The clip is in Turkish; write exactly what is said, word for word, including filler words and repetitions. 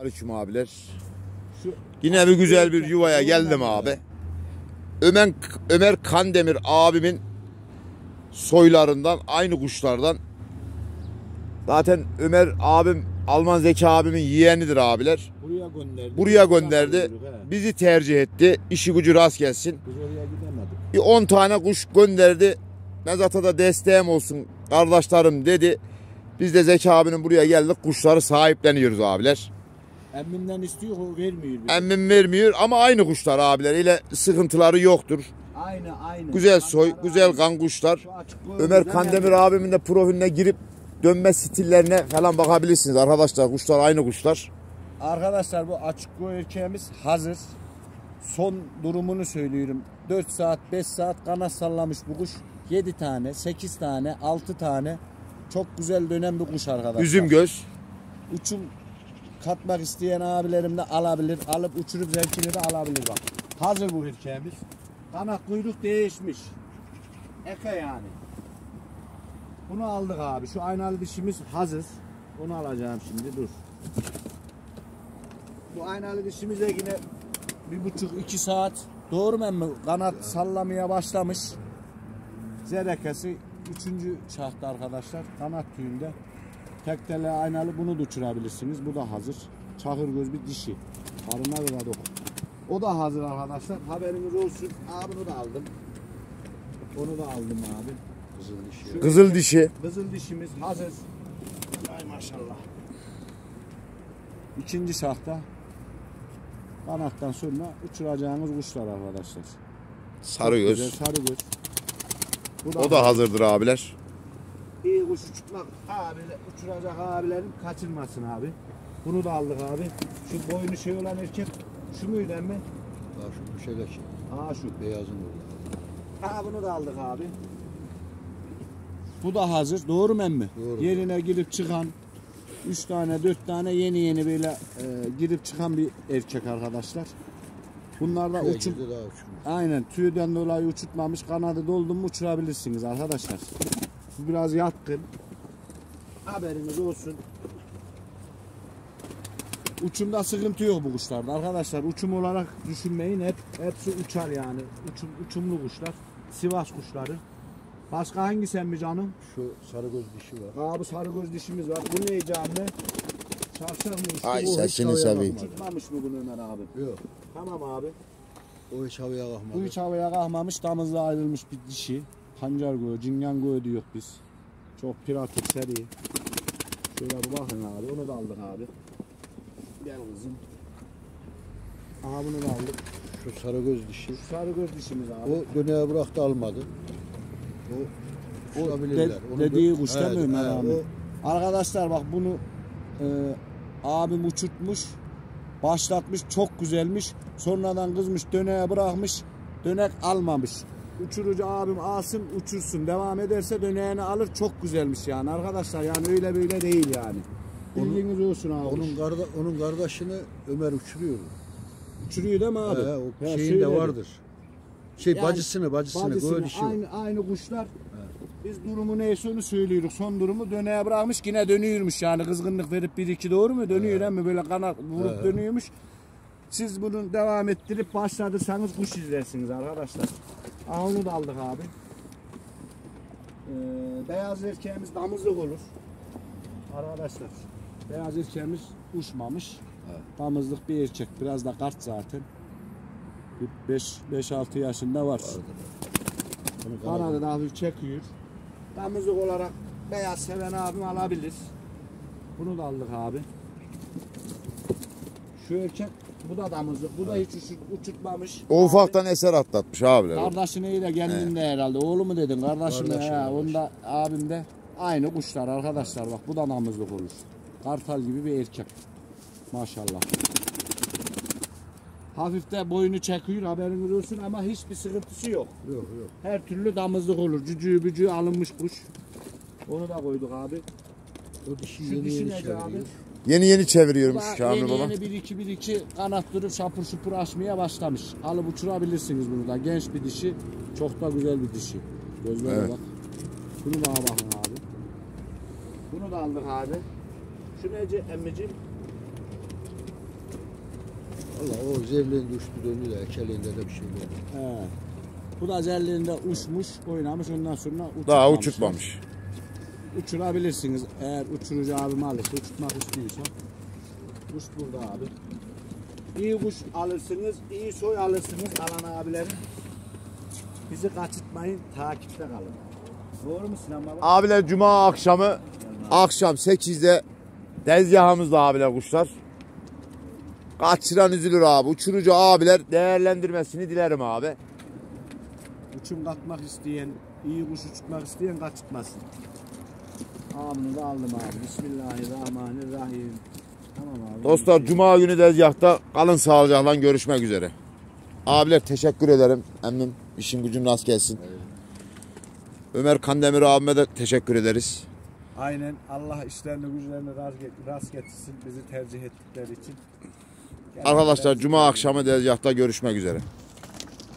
Aleyküm abiler. Şu Yine bir güzel bir yuvaya geldim abi. Ömer, Ömer Kandemir abimin soylarından, aynı kuşlardan. Zaten Ömer abim Alman Zeki abimin yeğenidir abiler. Buraya gönderdi. Buraya gönderdi. Bizi tercih etti. İşi gücü rast gelsin. Biz oraya gidemedik. Bir on tane kuş gönderdi. Mezata da desteğim olsun kardeşlerim dedi. Biz de Zeki abinin buraya geldik. Kuşları sahipleniyoruz abiler. Emmimden istiyor, o vermiyor. Bize. Emmim vermiyor ama aynı kuşlar abiler. İle sıkıntıları yoktur. Aynı aynı. Güzel soy, Kanlar güzel aynı. Kan kuşlar. Ömer Kandemir abimin de profiline girip dönme stillerine falan bakabilirsiniz arkadaşlar. Kuşlar aynı kuşlar. Arkadaşlar bu açık koyu erkeğimiz hazır. Son durumunu söylüyorum. dört saat beş saat kanat sallamış bu kuş. yedi tane, sekiz tane, altı tane. Çok güzel dönen bir kuş arkadaşlar. Üzüm göz. Uçum katmak isteyen abilerim de alabilir. Alıp uçurup zevkini de alabilir bak. Hazır bu erkeğimiz. Kanat kuyruk değişmiş. Eke yani. Bunu aldık abi. Şu aynalı dişimiz hazır. Onu alacağım şimdi, dur. Bu aynalı dişimize yine bir buçuk iki saat doğru mu emmi? Kanat sallamaya başlamış. Zerekesi üçüncü şahta arkadaşlar. Kanat tüyünde. Tek tele aynalı, bunu da uçurabilirsiniz. Bu da hazır. Çakır göz bir dişi. Karınlar da dokun. O da hazır arkadaşlar. Haberiniz olsun. Aa, bunu da aldım. Onu da aldım abi. Kızıl dişi. Kızıl dişi. Kızıl dişimiz hazır. Ay maşallah. İkinci şahta. Kanattan sonra uçuracağınız kuşlar arkadaşlar. Sarı göz. Güzel, sarı göz. Bu da o da hazırdır abiler. İyi kuş uçurtmak abiler, uçuracak abilerin kaçırmasın abi. Bunu da aldık abi. Şu boynu şey olan erkek şu muydu emmi? Ha şu bu şeyler şey. Aa şu Beyazın orada. Ha bunu da aldık abi. Bu da hazır. Doğru mu emmi? Doğru. Yerine girip çıkan üç tane dört tane yeni yeni böyle e, girip çıkan bir erkek arkadaşlar. Bunlar da Köye uçum. girdi, daha uçmuş. Aynen, tüyden dolayı uçurtmamış. Kanadı doldu mu uçurabilirsiniz arkadaşlar. Bu biraz yatkın. Haberiniz olsun. Uçumda sıkıntı yok bu kuşlarda arkadaşlar. Uçum olarak düşünmeyin, hep hepsi uçar yani. Uçum, uçumlu kuşlar. Sivas kuşları. Başka hangisi emmi canım? Şu sarı göz dişi var. Aa, bu sarı göz dişimiz var. Bu ne canlı? Çarşaf mı? İşte Ay bu sesini hiç havaya seveyim. uçurtmamış mı bunu Ömer abi? Yok. Tamam abi. O hiç havaya kalkmadı. Bu hiç havaya kalkmamış, damızla ayrılmış bir dişi. Pancar göğü, cingan göğü diyor biz. Çok pratik, seri. Şöyle bir bakın abi, onu da aldık abi. Gel kızım. Aha bunu da aldık. Şu sarı göz dişi. Şu sarı göz dişimiz abi. O döneye bıraktı, almadı. O O uçabilirler. de, Onu dediği dö- kuş değil mi Evet, Ömer evet, abi? o- Arkadaşlar bak bunu e, abim uçurtmuş. Başlatmış, çok güzelmiş. Sonradan kızmış, döneğe bırakmış. Dönek almamış. Uçurucu abim alsın, uçursun. Devam ederse döneğini alır. Çok güzelmiş yani arkadaşlar. Yani öyle böyle değil yani. Bilginiz olsun abi. Onun, karda, onun kardeşini Ömer uçuruyor. Uçuruyor değil mi abi? He, o Ya şeyin de şöyle- vardır. Şey Yani bacısını, bacısını, Bacısını, böyle dişi. aynı, aynı kuşlar. Biz durumu neyse onu söylüyoruz. Son durumu döneğe bırakmış, yine dönüyormuş yani. Kızgınlık verip bir iki doğru mu? Dönüyor hem mi? Böyle kanat vurup Evet. dönüyormuş. Siz bunu devam ettirip başladırsanız kuş izlersiniz arkadaşlar. Aha, onu da aldık abi. Ee, beyaz erkeğimiz damızlık olur. Arkadaşlar. Beyaz erkeğimiz uçmamış. Evet. Damızlık bir erkek. Biraz da kart zaten. beş altı yaşında var. Onu Kanadı da hafif çekiyor. Damızlık olarak beyaz seven abim alabilir. Bunu da aldık abi. Şu erkek, bu da damızlık. Bu da hiç uçur, uçurtmamış. O ufaktan eser atlatmış abiler. Kardeşini de kendinde herhalde. Oğlu mu dedin? Kardeşim de. Kardeşim, He, kardeşim. onda abim de aynı kuşlar arkadaşlar. Bak bu da damızlık olur. Kartal gibi bir erkek. Maşallah. Hafif de boyunu çekiyor, haberiniz olsun ama hiçbir sıkıntısı yok. Yok yok. Her türlü damızlık olur. Cücüğü bücüğü alınmış kuş. Onu da koyduk abi. O dişi Şu yeni dişi yeni neydi çeviriyor. abi? Yeni yeni çeviriyormuş Daha Kamil yeni baba. yeni bir iki bir iki kanat durup şapur şupur açmaya başlamış. Alıp uçurabilirsiniz bunu da. Genç bir dişi. Çok da güzel bir dişi. Gözlere Evet. bak. Bunu da bakın abi. Bunu da aldık abi. Şu nece emmicim? Valla o zevleğinde uçtu döndü de ekeliğinde de bir şey oldu. He. Bu da zerliğinde uçmuş, oynamış, ondan sonra uçurmamış. Daha uçurtmamış. Uçurabilirsiniz eğer uçurucu abim alırsa, uçurtmak istiyorsa. Kuş burada abi. İyi kuş alırsınız, iyi soy alırsınız alan abilerin. Bizi kaçırtmayın, takipte kalın. Doğru mu Sinan baba? Abiler cuma akşamı akşam sekizde tezgahımızda abiler kuşlar. Kaçıran üzülür abi. Uçurucu abiler değerlendirmesini dilerim abi. Uçum katmak isteyen, iyi kuş uçurtmak isteyen kaçırtmasın. Amını da aldım abi. Bismillahirrahmanirrahim. Tamam abi. Dostlar cuma günü tezgahta kalın sağlıcakla görüşmek üzere. Abiler teşekkür ederim. Emmim işin gücün rast gelsin. Evet. Ömer Kandemir abime de teşekkür ederiz. Aynen. Allah işlerini güçlerini rast getirsin bizi tercih ettikleri için. Arkadaşlar cuma akşamı tezgahta görüşmek üzere.